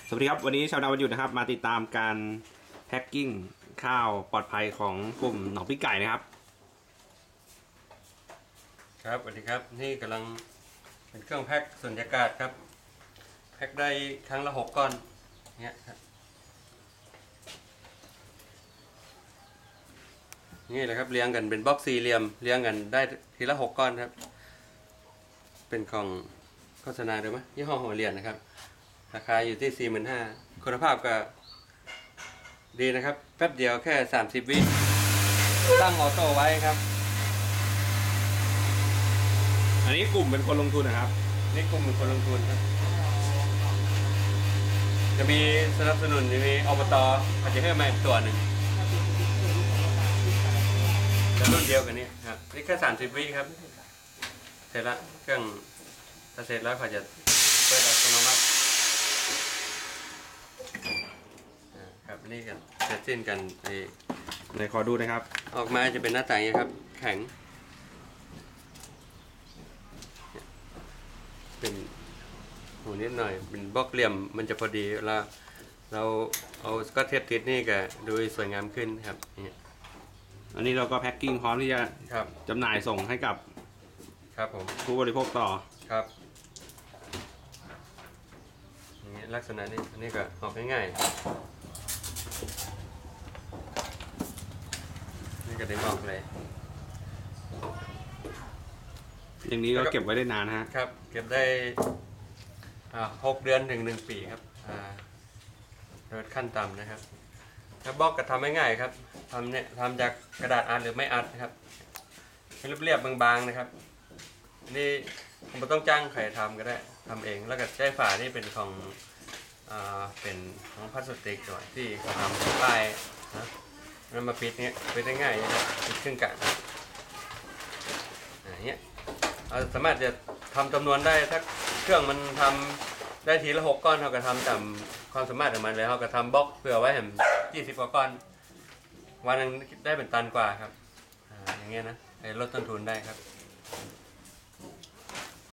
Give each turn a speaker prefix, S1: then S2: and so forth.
S1: สวัสดีครับวันนี้ชาวนาวันหยุดนะครับมาติดตามการแพ็คกิ้งข้าวปลอดภัยของกลุ่มหนองพริกไก่นะครับ
S2: ครับสวัสดีครับนี่กำลังเป็นเครื่องแพ็คสุญญากาศครับแพ็คได้ครั้งละ6 ก้อนเนี้ยครับนี่เลยครับเรียงกันเป็นบล็อกสี่เหลี่ยมเรียงกันได้ทีละ6 ก้อนครับเป็นของโฆษณาดูไหมยี่ห้อหัวเหรียญนะครับราคาอยู่ที่ 45,000คุณภาพก็ดีนะครับแป๊บเดียวแค่30 วิตั้งออโต้ไว้ครับ
S1: อันนี้กลุ่มเป็นคนลงทุนนะครับ
S2: นี่กลุ่มเป็นคนลงทุนครับจะมีสนับสนุนจะมีอบตอาจจะให้มาอีกตัวหนึ่งจะรุ่นเดียวกันนี้ครับนี่แค่30 วิครับเสร็จละเครื่องถ้าเสร็จแล้วเขาจะเปิดอัตโนมัติครับนี่กันเสร็จสิ้นกัน
S1: ในขอดูนะครับ
S2: ออกมาจะเป็นหน้าต่างนี้ครับแข็งเป็นหูนิดหน่อยเป็นบล็อกเหลี่ยมมันจะพอดีเวลาเราเอาสกอตเทปติดนี่ก็ดูสวยงามขึ้นครับนี่
S1: อันนี้เราก็แพ็คกิ้งพร้อมที่จะ
S2: ครับ
S1: จำหน่ายส่งให้กับ
S2: ครับผม
S1: ผู้บริโภคต่อ
S2: ครับอย่างนี้ลักษณะนี้อันนี้ก็ออกง่ายๆนี่ก็ได้ออกเลย
S1: อย่างนี้ก็เก็บไว้ได้นานนะฮะ
S2: ครับเก็บได้6 เดือนถึง1 ปีครับโดยขั้นต่ำนะครับถ้าบล็อกก็ทำง่ายๆครับทำจากกระดาษอัดหรือไม่อัดนะครับให้เรียบๆบางๆนะครับนี่ไม่ต้องจ้างใครทำก็ได้ทำเองแล้วก็ใช้ฝานี่เป็นของเป็นของพลาสติกด้วยที่เขาทำป้ายนะแล้วมาปิดเนี้ยปิดได้ง่ายนะครับปิดครึ่งกะอย่างเงี้ยเราสามารถจะทำจำนวนได้ถ้าเครื่องมันทำได้ทีละ6 ก้อนเราก็ทำตามความสามารถของมันเลยเราก็ทำบล็อกเผื่อไว้เห็น20 กว่าก้อนวันนึงได้เป็นตันกว่าครับอย่างเงี้ยนะลดต้นทุนได้ครับ